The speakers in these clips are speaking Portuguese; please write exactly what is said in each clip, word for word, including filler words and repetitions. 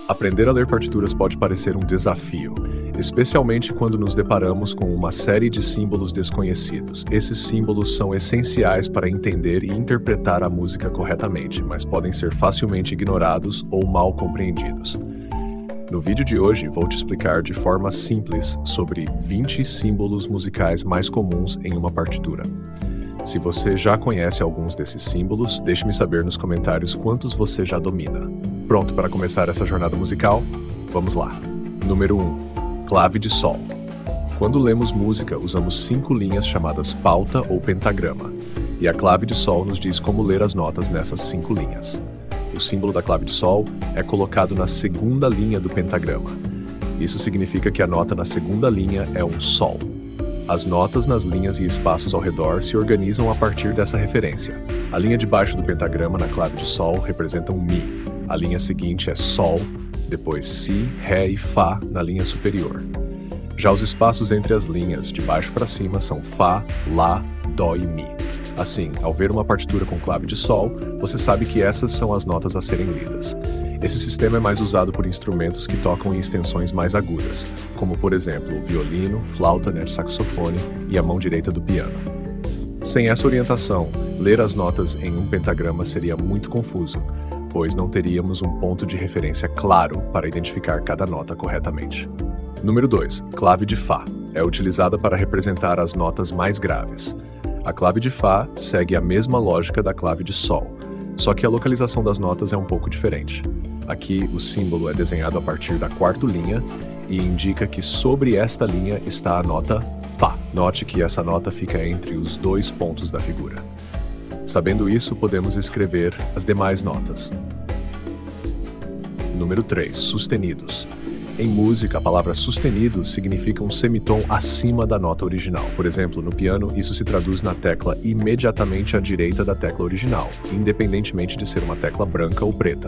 Aprender a ler partituras pode parecer um desafio, especialmente quando nos deparamos com uma série de símbolos desconhecidos. Esses símbolos são essenciais para entender e interpretar a música corretamente, mas podem ser facilmente ignorados ou mal compreendidos. No vídeo de hoje, vou te explicar de forma simples sobre vinte símbolos musicais mais comuns em uma partitura. Se você já conhece alguns desses símbolos, deixe-me saber nos comentários quantos você já domina. Pronto para começar essa jornada musical? Vamos lá! Número um. Clave de Sol. Quando lemos música, usamos cinco linhas chamadas pauta ou pentagrama, e a clave de Sol nos diz como ler as notas nessas cinco linhas. O símbolo da clave de Sol é colocado na segunda linha do pentagrama. Isso significa que a nota na segunda linha é um Sol. As notas nas linhas e espaços ao redor se organizam a partir dessa referência. A linha de baixo do pentagrama na clave de Sol representa um Mi. A linha seguinte é Sol, depois Si, Ré e Fá na linha superior. Já os espaços entre as linhas, de baixo para cima, são Fá, Lá, Dó e Mi. Assim, ao ver uma partitura com clave de Sol, você sabe que essas são as notas a serem lidas. Esse sistema é mais usado por instrumentos que tocam em extensões mais agudas, como por exemplo o violino, flauta, né, saxofone e a mão direita do piano. Sem essa orientação, ler as notas em um pentagrama seria muito confuso, pois não teríamos um ponto de referência claro para identificar cada nota corretamente. Número dois. Clave de Fá. É utilizada para representar as notas mais graves. A clave de Fá segue a mesma lógica da clave de Sol, só que a localização das notas é um pouco diferente. Aqui, o símbolo é desenhado a partir da quarta linha e indica que sobre esta linha está a nota Fá. Note que essa nota fica entre os dois pontos da figura. Sabendo isso, podemos escrever as demais notas. Número três. Sustenidos. Em música, a palavra sustenido significa um semitom acima da nota original. Por exemplo, no piano, isso se traduz na tecla imediatamente à direita da tecla original, independentemente de ser uma tecla branca ou preta.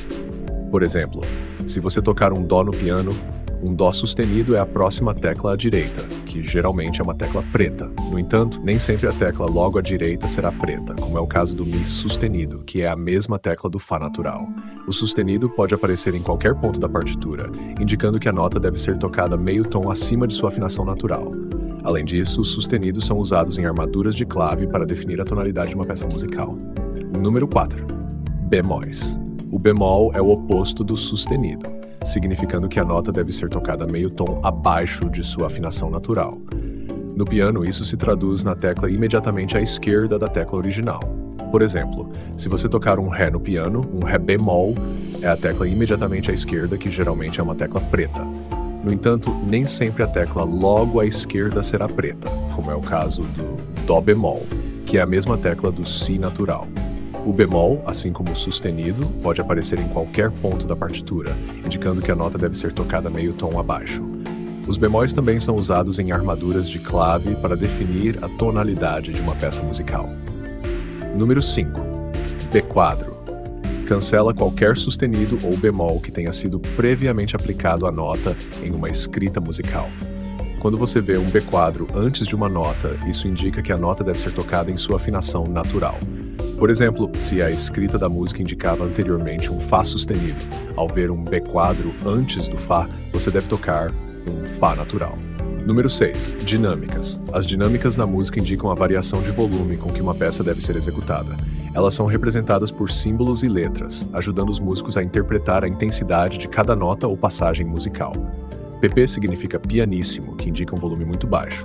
Por exemplo, se você tocar um Dó no piano, um Dó sustenido é a próxima tecla à direita, que geralmente é uma tecla preta. No entanto, nem sempre a tecla logo à direita será preta, como é o caso do Mi sustenido, que é a mesma tecla do Fá natural. O sustenido pode aparecer em qualquer ponto da partitura, indicando que a nota deve ser tocada meio tom acima de sua afinação natural. Além disso, os sustenidos são usados em armaduras de clave para definir a tonalidade de uma peça musical. Número quatro. Bemóis. O bemol é o oposto do sustenido, significando que a nota deve ser tocada meio tom abaixo de sua afinação natural. No piano, isso se traduz na tecla imediatamente à esquerda da tecla original. Por exemplo, se você tocar um Ré no piano, um Ré bemol é a tecla imediatamente à esquerda, que geralmente é uma tecla preta. No entanto, nem sempre a tecla logo à esquerda será preta, como é o caso do Dó bemol, que é a mesma tecla do Si natural. O bemol, assim como o sustenido, pode aparecer em qualquer ponto da partitura, indicando que a nota deve ser tocada meio tom abaixo. Os bemóis também são usados em armaduras de clave para definir a tonalidade de uma peça musical. Número cinco. B-quadro. Cancela qualquer sustenido ou bemol que tenha sido previamente aplicado à nota em uma escrita musical. Quando você vê um B-quadro antes de uma nota, isso indica que a nota deve ser tocada em sua afinação natural. Por exemplo, se a escrita da música indicava anteriormente um Fá sustenido, ao ver um B-quadro antes do Fá, você deve tocar um Fá natural. Número seis. Dinâmicas. As dinâmicas na música indicam a variação de volume com que uma peça deve ser executada. Elas são representadas por símbolos e letras, ajudando os músicos a interpretar a intensidade de cada nota ou passagem musical. P P significa pianíssimo, que indica um volume muito baixo.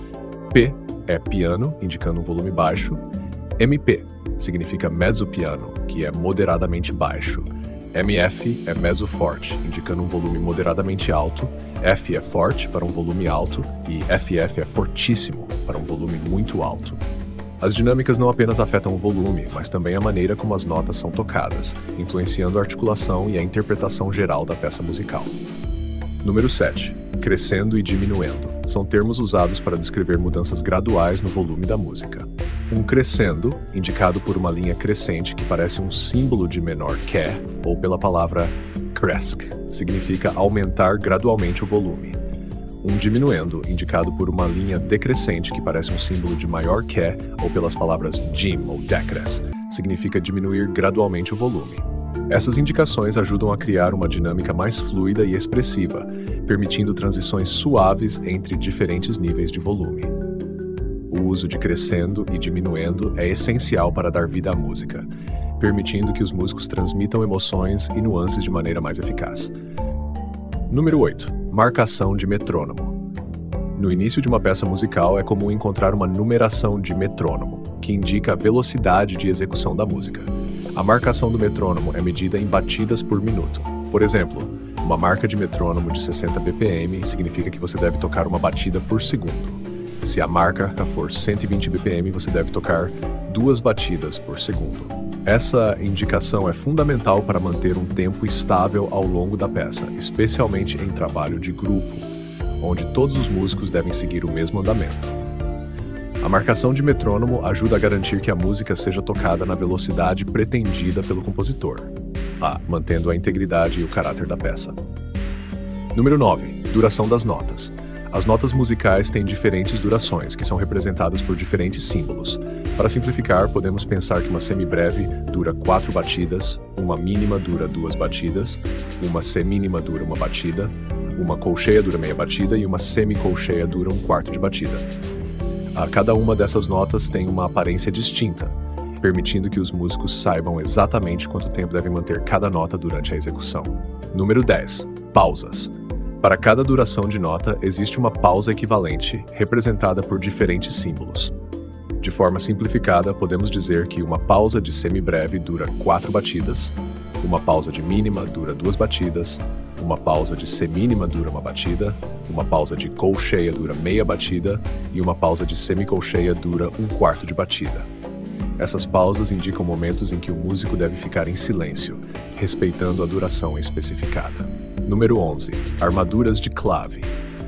P é piano, indicando um volume baixo. M P significa mezzo-piano, que é moderadamente baixo. M F é mezzo-forte, indicando um volume moderadamente alto. F é forte, para um volume alto, e F F é fortíssimo, para um volume muito alto. As dinâmicas não apenas afetam o volume, mas também a maneira como as notas são tocadas, influenciando a articulação e a interpretação geral da peça musical. Número sete. Crescendo e diminuendo. São termos usados para descrever mudanças graduais no volume da música. Um crescendo, indicado por uma linha crescente que parece um símbolo de menor que, ou pela palavra cresc, significa aumentar gradualmente o volume. Um diminuendo, indicado por uma linha decrescente que parece um símbolo de maior que, ou pelas palavras dim ou decres, significa diminuir gradualmente o volume. Essas indicações ajudam a criar uma dinâmica mais fluida e expressiva, permitindo transições suaves entre diferentes níveis de volume. O uso de crescendo e diminuendo é essencial para dar vida à música, permitindo que os músicos transmitam emoções e nuances de maneira mais eficaz. Número oito. Marcação de metrônomo. No início de uma peça musical é comum encontrar uma numeração de metrônomo, que indica a velocidade de execução da música. A marcação do metrônomo é medida em batidas por minuto. Por exemplo, uma marca de metrônomo de sessenta B P M significa que você deve tocar uma batida por segundo. Se a marca for cento e vinte B P M, você deve tocar duas batidas por segundo. Essa indicação é fundamental para manter um tempo estável ao longo da peça, especialmente em trabalho de grupo, onde todos os músicos devem seguir o mesmo andamento. A marcação de metrônomo ajuda a garantir que a música seja tocada na velocidade pretendida pelo compositor, ah, mantendo a integridade e o caráter da peça. Número nove. Duração das notas. As notas musicais têm diferentes durações, que são representadas por diferentes símbolos. Para simplificar, podemos pensar que uma semibreve dura quatro batidas, uma mínima dura duas batidas, uma semínima dura uma batida, uma colcheia dura meia batida e uma semicolcheia dura um quarto de batida. A cada uma dessas notas tem uma aparência distinta, permitindo que os músicos saibam exatamente quanto tempo devem manter cada nota durante a execução. Número dez. Pausas. Para cada duração de nota, existe uma pausa equivalente, representada por diferentes símbolos. De forma simplificada, podemos dizer que uma pausa de semibreve dura quatro batidas, uma pausa de mínima dura duas batidas, uma pausa de semínima dura uma batida, uma pausa de colcheia dura meia batida e uma pausa de semicolcheia dura um quarto de batida. Essas pausas indicam momentos em que o músico deve ficar em silêncio, respeitando a duração especificada. Número onze. Armaduras de clave.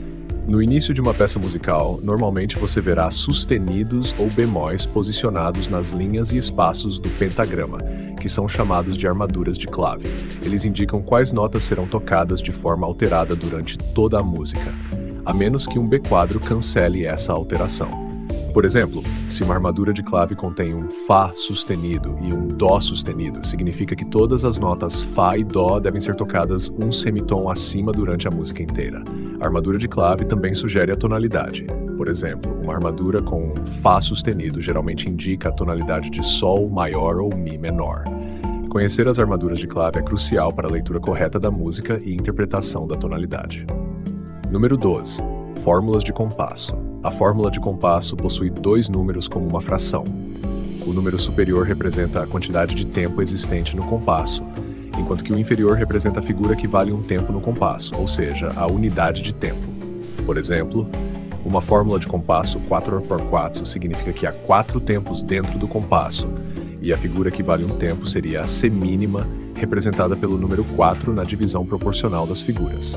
No início de uma peça musical, normalmente você verá sustenidos ou bemóis posicionados nas linhas e espaços do pentagrama, que são chamados de armaduras de clave. Eles indicam quais notas serão tocadas de forma alterada durante toda a música, a menos que um B quadro cancele essa alteração. Por exemplo, se uma armadura de clave contém um Fá sustenido e um Dó sustenido, significa que todas as notas Fá e Dó devem ser tocadas um semitom acima durante a música inteira. A armadura de clave também sugere a tonalidade. Por exemplo, uma armadura com um Fá sustenido geralmente indica a tonalidade de Sol maior ou Mi menor. Conhecer as armaduras de clave é crucial para a leitura correta da música e interpretação da tonalidade. Número doze. Fórmulas de compasso. A fórmula de compasso possui dois números como uma fração. O número superior representa a quantidade de tempo existente no compasso, enquanto que o inferior representa a figura que vale um tempo no compasso, ou seja, a unidade de tempo. Por exemplo, uma fórmula de compasso quatro por quatro significa que há quatro tempos dentro do compasso, e a figura que vale um tempo seria a semínima, representada pelo número quatro na divisão proporcional das figuras.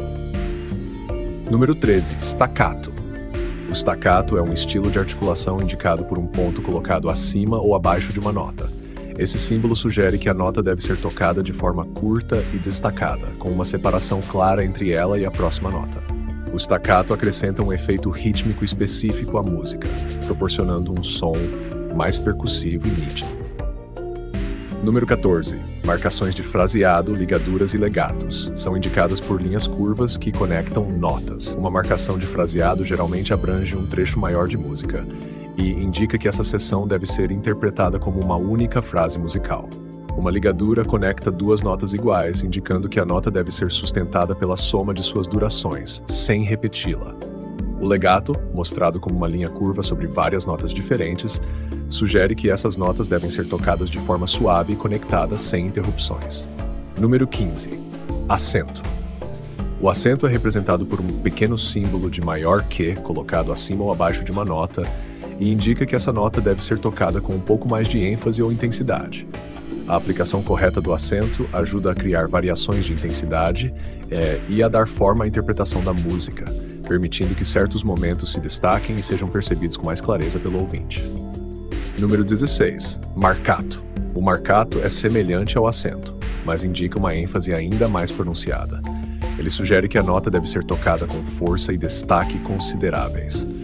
Número treze. Staccato. O staccato é um estilo de articulação indicado por um ponto colocado acima ou abaixo de uma nota. Esse símbolo sugere que a nota deve ser tocada de forma curta e destacada, com uma separação clara entre ela e a próxima nota. O staccato acrescenta um efeito rítmico específico à música, proporcionando um som mais percussivo e nítido. Número quatorze. Marcações de fraseado, ligaduras e legatos. São indicadas por linhas curvas que conectam notas. Uma marcação de fraseado geralmente abrange um trecho maior de música e indica que essa seção deve ser interpretada como uma única frase musical. Uma ligadura conecta duas notas iguais, indicando que a nota deve ser sustentada pela soma de suas durações, sem repeti-la. O legato, mostrado como uma linha curva sobre várias notas diferentes, sugere que essas notas devem ser tocadas de forma suave e conectada sem interrupções. Número quinze. Acento. O acento é representado por um pequeno símbolo de maior que colocado acima ou abaixo de uma nota e indica que essa nota deve ser tocada com um pouco mais de ênfase ou intensidade. A aplicação correta do acento ajuda a criar variações de intensidade é, e a dar forma à interpretação da música, permitindo que certos momentos se destaquem e sejam percebidos com mais clareza pelo ouvinte. Número dezesseis. Marcato. O marcato é semelhante ao acento, mas indica uma ênfase ainda mais pronunciada. Ele sugere que a nota deve ser tocada com força e destaque consideráveis.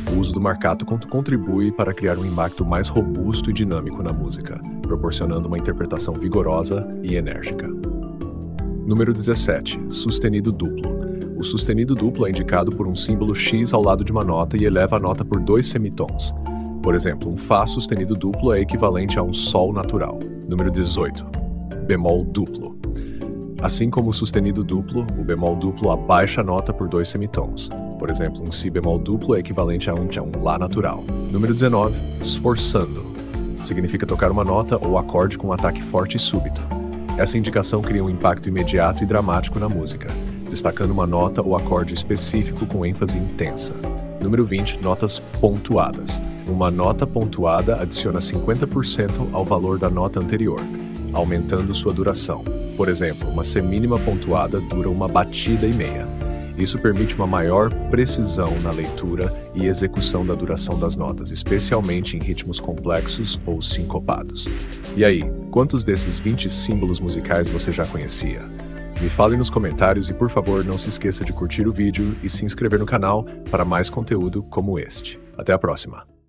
O uso do marcato contribui para criar um impacto mais robusto e dinâmico na música, proporcionando uma interpretação vigorosa e enérgica. Número dezessete. Sustenido duplo. O sustenido duplo é indicado por um símbolo X ao lado de uma nota e eleva a nota por dois semitons. Por exemplo, um Fá sustenido duplo é equivalente a um Sol natural. Número dezoito. Bemol duplo. Assim como o sustenido duplo, o bemol duplo abaixa a nota por dois semitons. Por exemplo, um Si bemol duplo é equivalente a um, a um Lá natural. Número dezenove. Sforzando. Significa tocar uma nota ou acorde com um ataque forte e súbito. Essa indicação cria um impacto imediato e dramático na música, destacando uma nota ou acorde específico com ênfase intensa. Número vinte. Notas pontuadas. Uma nota pontuada adiciona cinquenta por cento ao valor da nota anterior, aumentando sua duração. Por exemplo, uma semínima pontuada dura uma batida e meia. Isso permite uma maior precisão na leitura e execução da duração das notas, especialmente em ritmos complexos ou sincopados. E aí, quantos desses vinte símbolos musicais você já conhecia? Me fale nos comentários e, por favor, não se esqueça de curtir o vídeo e se inscrever no canal para mais conteúdo como este. Até a próxima!